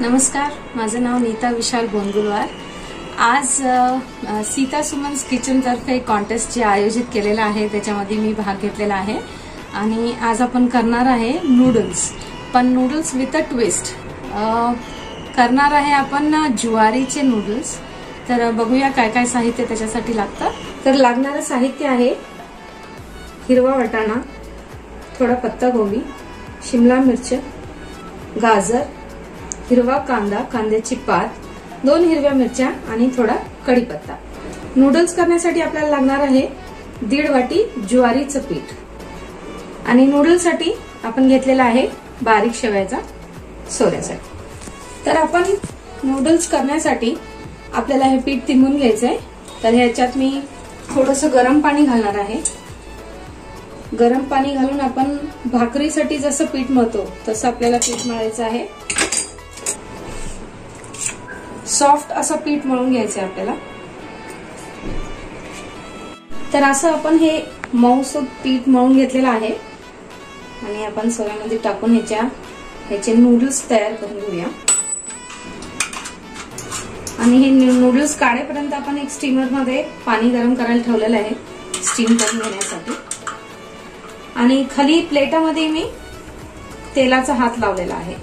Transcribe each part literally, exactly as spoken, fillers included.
नमस्कार, माझं नाव नीता विशाल गोंदुलवार। आज सीता सुमन्स किचन तर्फे कॉन्टेस्ट जे आयोजित केलेला आहे त्याच्यामध्ये मी भाग घेतलेला आहे आणि आज आपण करणार आहे नूडल्स, पण नूडल्स विथ अ ट्विस्ट करणार आहे आपण ज्वारीचे नूडल्स। तर बघूया काय काय साहित्य त्याच्यासाठी लागतं। तर लागणारं साहित्य आहे हिरवा वाटाणा, थोडा पत्ता गोबी, शिमला मिर्च, गाजर, हिरवा कांदा, कांद्याची पात, दोन हिरव्या मिरच्या आणि थोडा कढीपत्ता। नूडल्स करण्यासाठी आपल्याला लागणार आहे दीड वाटी ज्वारीचं पीठ आणि नूडल्ससाठी आपण घेतलेला आहे बारीक शेवयाचा सोऱ्यासाठी। तर आपण नूडल्स करण्यासाठी आपल्याला हे पीठ तिंबून घ्यायचंय। तर ह्याच्यात मी थोडंसं गरम पाणी घालणार आहे। गरम पाणी घालून आपण भाकरीसाठी जसं पीठ मळतो तसं आपल्याला पीठ मळायचं आहे। सॉफ्ट असं पीठ मळून घ्यायचंय आपल्याला। तर असं आपण हे मऊसूत पीठ मळून घेतलेलं आहे आणि आपण सोऱ्यामध्ये टाकून ह्याच्या ह्याचे नूडल्स तयार करून घेऊया। आणि हे नूडल्स काढेपर्यंत आपण एक स्टीमर मध्ये पाणी गरम करायला ठेवलेलं आहे स्टीम करून घेण्यासाठी। आणि खाली प्लेटामध्ये मी तेलाचा हात लावलेला आहे।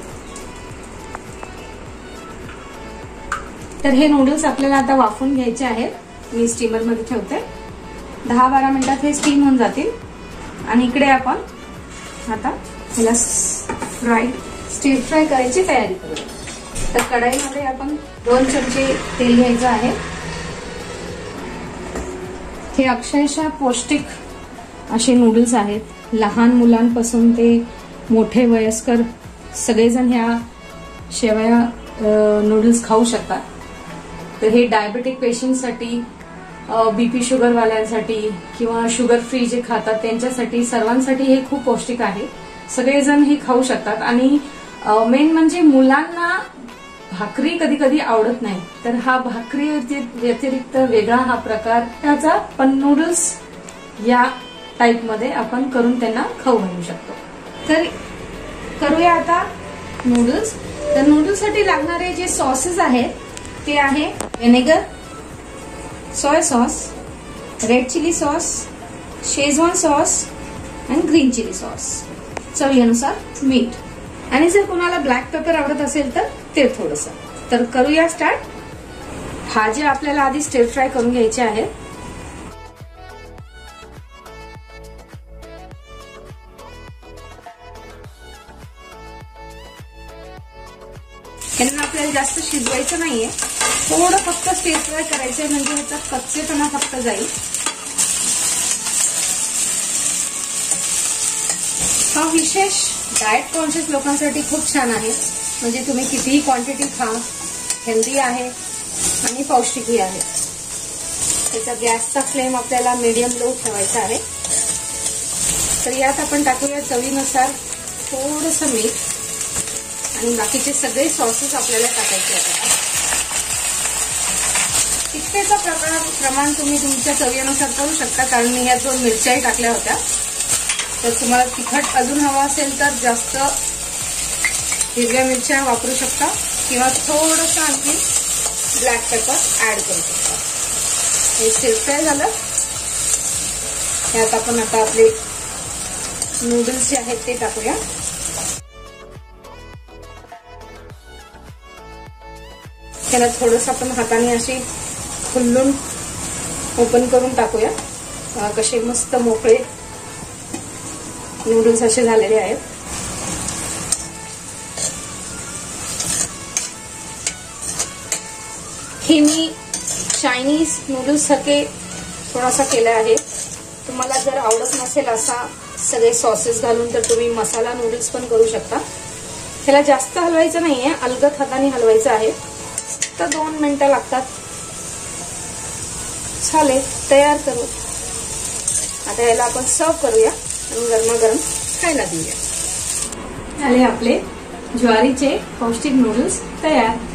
तर हे नूडल्स आपल्याला आता वाफवून घ्यायचे आहेत। मी स्टीमर मध्ये ठेवते, दहा बारा मिनिटात हे स्टीम होऊन जातील। आणि इकडे आपण आता ह्याला फ्राय स्टीर फ्राय करायची तयारी करूया। तर कढईमध्ये आपण दोन चमचे तेल घ्यायचं आहे। हे अक्षरशः पौष्टिक असे नूडल्स आहेत। लहान मुलांपासून ते मोठे वयस्कर सगळेजण ह्या शेवया नूडल्स खाऊ शकतात। तर हे डायबेटिक पेशंटसाठी, बीपी शुगर वाल्यांसाठी किंवा शुगर फ्री जे खातात त्यांच्यासाठी सर्वांसाठी हे खूप पौष्टिक आहे। सगळेजण हे खाऊ शकतात। आणि मेन म्हणजे मुलांना भाकरी कधी कधी आवडत नाही, तर हा भाकरी व्यतिरिक्त वेगळा हा प्रकार त्याचा पण नूडल्स या टाइप मध्ये आपण करून त्यांना खाऊ घालू शकतो। तर करूया आता नूडल्स। तर नूडल्स साठी लागणारे जे सॉसेस आहेत ते आहे vinegar, soya sauce, red chilli sauce, Schezwan sauce आणि ग्रीन चिली सॉस, चवीनुसार मीठ। आणि जर कोणाला ब्लॅक पेपर आवडत असेल तर ते थोडंसं। तर करूया स्टार्ट। भाजी आपल्याला आधी स्टीर फ्राय करून घ्यायची आहे। यांना आपल्याला जास्त शिजवायचं नाहीये, थोडं फक्त स्टीर फ्राय करायचंय म्हणजे ह्याचा कच्चेपणा फक्त जाईल। हा विशेष डाएट कॉन्शियस लोकांसाठी खूप छान आहे। म्हणजे तुम्ही कितीही क्वांटिटी खा, हेल्दी आहे आणि पौष्टिकही आहे। त्याचा गॅसचा फ्लेम आपल्याला मीडियम लो ठेवायचा आहे। तर यात आपण टाकूया चवीनुसार थोडंसं मीठ आणि बाकीचे सगळे सॉसेस आपल्याला टाकायचे आहेत। तिखटेचा प्रमाण तुम्ही तुमच्या चवीनुसार करू शकता, कारण मी ह्या दोन मिरच्याही टाकल्या होत्या। तर तुम्हाला तिखट अजून हवा असेल तर जास्त हिरव्या मिरच्या वापरू शकता किंवा थोडंसं आणखी ब्लॅक पेपर ऍड करू शकता। हे स्टीर फ्राय झालं। यात आपण आता आपले नूडल्स जे आहेत ते टाकूया। त्याला थोडंसं आपण हाताने अशी खुलून ओपन करून टाकूया। कसे मस्त मोकळे नूडल्स असे झालेले आहेत। हे मी चायनीज नूडल्स सारखे थोडासा केला आहे। तुम्हाला जर आवडत नसेल असा सगळे सॉसेस घालून तर तुम्ही मसाला नूडल्स पण करू शकता। त्याला जास्त हलवायचं नाहीये, अलगद हाताने हलवायचं आहे। तर दोन मिनिटं लागतात। झाले, तयार करू। आता याला आपण सर्व करूया आणि गरमागरम खायला देऊया। झाले आपले ज्वारीचे पौष्टिक नूडल्स तयार।